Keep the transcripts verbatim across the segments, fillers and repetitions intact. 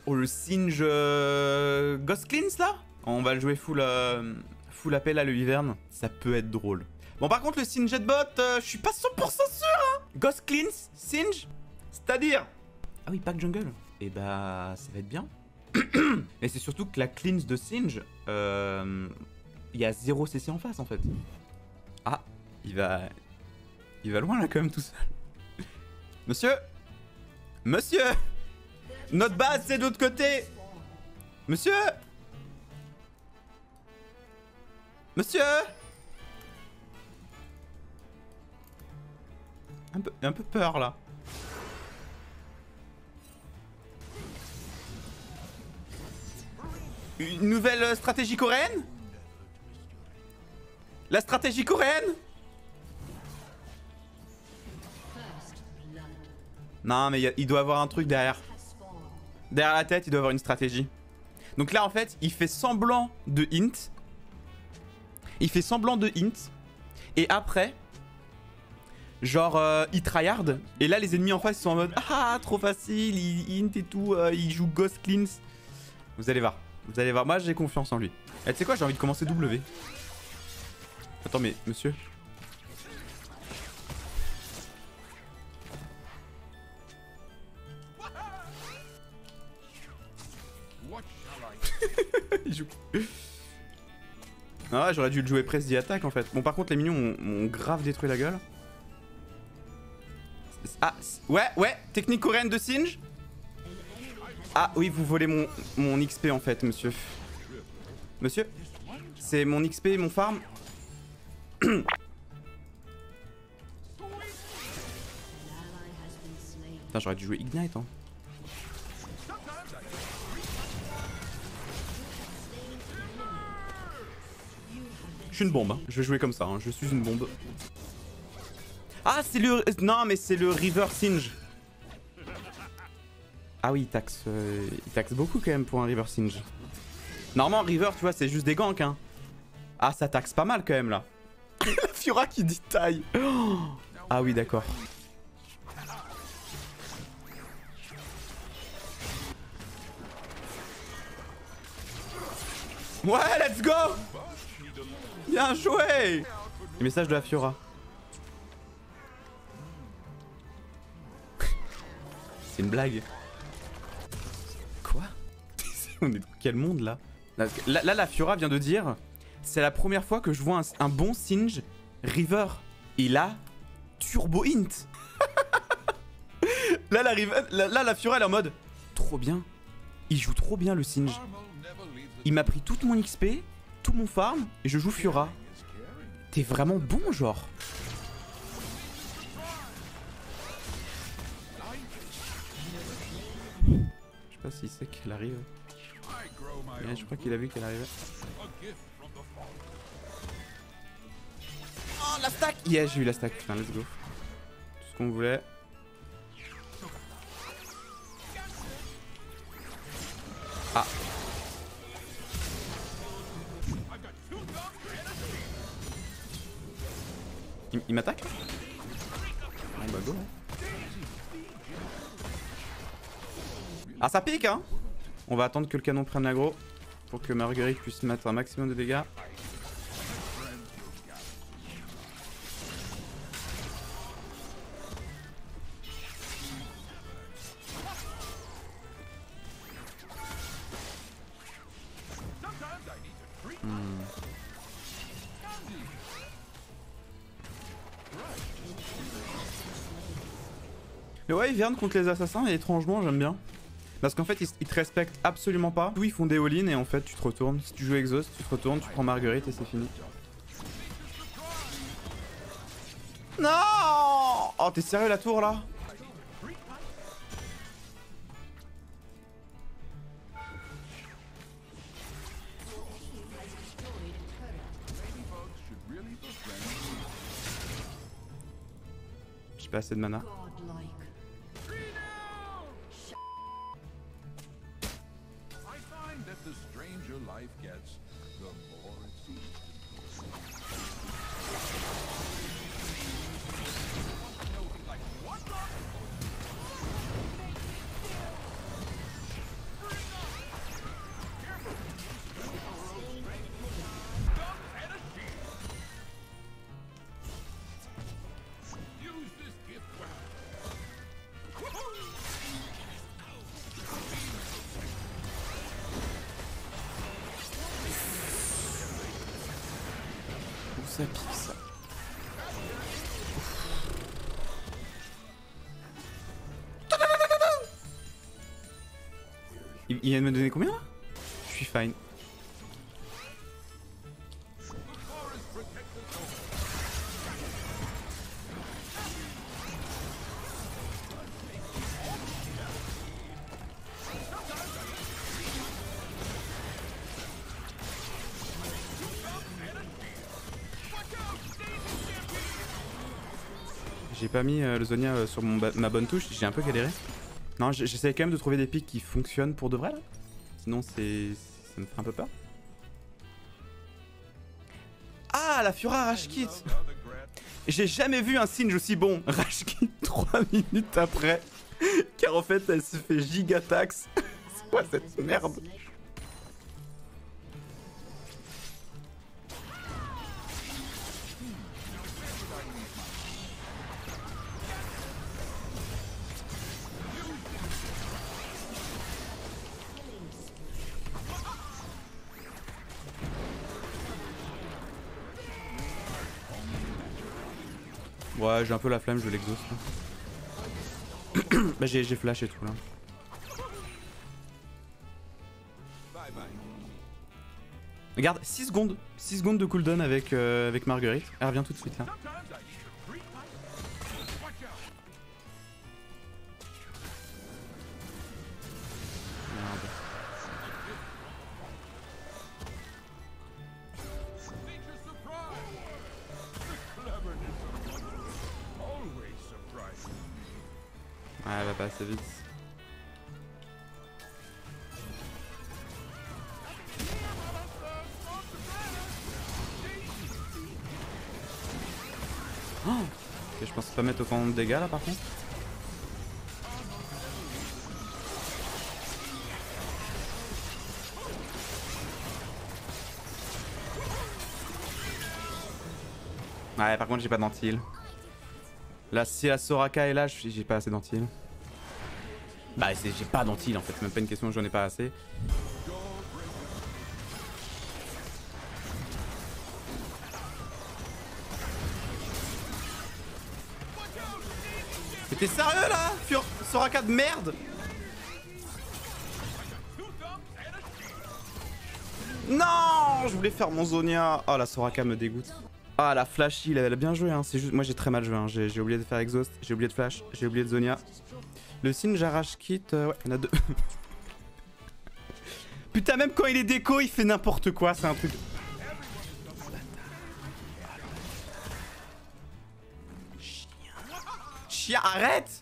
Oh, le Singe euh, Ghost Cleanse là. On va le jouer full, euh, full appel à le Wyvern. Ça peut être drôle. Bon, par contre, le Singe Jetbot, euh, je suis pas cent pour cent sûr. Hein. Ghost Cleanse, Singe, c'est-à-dire. Ah oui, pack jungle. Et bah, ça va être bien. Et c'est surtout que la cleanse de Singe, euh, il y a zéro C C en face en fait. Ah, il va, il va loin là quand même tout seul. Monsieur, monsieur, notre base c'est de l'autre côté. Monsieur, monsieur. Un peu, un peu peur là. Une nouvelle stratégie coréenne? La stratégie coréenne? Non mais il, y a, il doit avoir un truc derrière. Derrière la tête il doit avoir une stratégie. Donc là en fait il fait semblant de hint. Il fait semblant de hint. Et après genre euh, il tryhard. Et là les ennemis en face ils sont en mode ah trop facile, il hint et tout, euh, il joue Ghost Cleanse. Vous allez voir. Vous allez voir, moi j'ai confiance en lui. Eh, tu sais quoi, j'ai envie de commencer W. Attends, mais monsieur. Il joue. Ah, j'aurais dû le jouer press d'y attaque en fait. Bon, par contre, les minions m'ont grave détruit la gueule. Ah, ouais, ouais, technique coréenne de Singe. Ah oui, vous volez mon, mon X P en fait, monsieur. Monsieur, c'est mon X P et mon farm. Putain, j'aurais dû jouer Ignite, hein. Je suis une bombe, hein. Je vais jouer comme ça, hein. Je suis une bombe. Ah, c'est le... Non, mais c'est le River Singe. Ah oui, il taxe, euh, il taxe beaucoup quand même pour un River Singe. Normalement, River, tu vois, c'est juste des ganks, hein. Ah, ça taxe pas mal quand même, là. La Fiora qui dit taille. Oh. Ah oui, d'accord. Ouais, let's go. Bien joué. Les messages de la Fiora. C'est une blague. Quoi? On est dans quel monde là? Là, là, la Fiora vient de dire c'est la première fois que je vois un, un bon Singe River. Et là, Turbo Int. là, la, là, là, la Fiora elle est en mode trop bien. Il joue trop bien le Singe. Il m'a pris toute mon X P, tout mon farm, et je joue Fiora. T'es vraiment bon, genre. Je sais pas s'il sait qu'elle arrive. Ouais, je crois qu'il a vu qu'elle arrivait. Oh, la stack! Yeah, j'ai eu la stack, putain, let's go. Tout ce qu'on voulait. Ah. Il, il m'attaque? Bon bah go. Ah, ça pique, hein? On va attendre que le canon prenne l'aggro pour que Marguerite puisse mettre un maximum de dégâts. Hmm. Le Wyvern contre les assassins, et étrangement, j'aime bien. Parce qu'en fait, ils, ils te respectent absolument pas. Tous ils font des all-in et en fait, tu te retournes. Si tu joues Exhaust, tu te retournes, tu prends Marguerite et c'est fini. Non! Oh, t'es sérieux la tour là? J'ai pas assez de mana. ça pique ça. Il, il vient de me donner combien là? Je suis fine. J'ai pas mis euh, le Zonia euh, sur mon ma bonne touche, j'ai un peu galéré. Non, j'essaie quand même de trouver des pics qui fonctionnent pour de vrai là. Sinon c'est... ça me fait un peu peur. Ah, la Fiora Rage Kit. J'ai jamais vu un Singe aussi bon. Rage Kit trois minutes après. Car en fait elle se fait gigatax. C'est quoi cette merde? Ouais, j'ai un peu la flemme, je l'exauce. Bah j'ai flash et tout là. Regarde, six secondes. six secondes de cooldown avec, euh, avec Marguerite. Elle revient tout de suite là. Merde. Ouais, elle va pas assez vite. Oh, ok, je pense pas mettre autant de dégâts là par contre. Ouais, par contre j'ai pas d'anti-heal. Là, si la Soraka est là, j'ai pas assez d'anti-heal. Bah, j'ai pas d'anti-heal en fait, c'est même pas une question, j'en ai pas assez. Mais t'es sérieux là, Fur Soraka de merde? Non, je voulais faire mon Zonia. Oh, la Soraka me dégoûte. Ah, la flash heal, elle a bien joué, hein. C'est juste, moi j'ai très mal joué, hein. J'ai oublié de faire exhaust, j'ai oublié de flash, j'ai oublié de Zonia. Le Singe Rage Kit, euh, ouais, il y en a deux. Putain, même quand il est déco, il fait n'importe quoi, c'est un truc. Chien. Chien, arrête!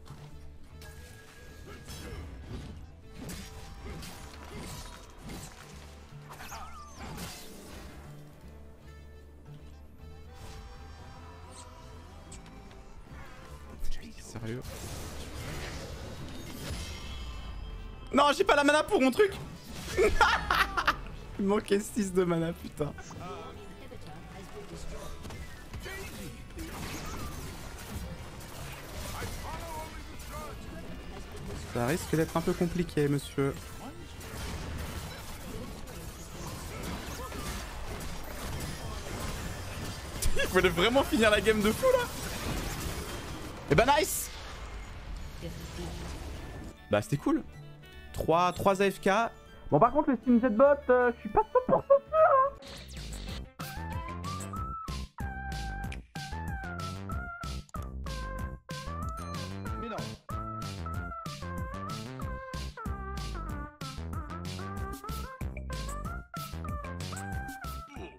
Sérieux? Non, j'ai pas la mana pour mon truc. Il me manquait six de mana, putain. Ça risque d'être un peu compliqué, monsieur. Il voulait vraiment finir la game de fou là. Et bah nice. Bah c'était cool. trois A F K. Bon par contre le Steam Jetbot, euh, je suis pas cent pour cent sûr hein.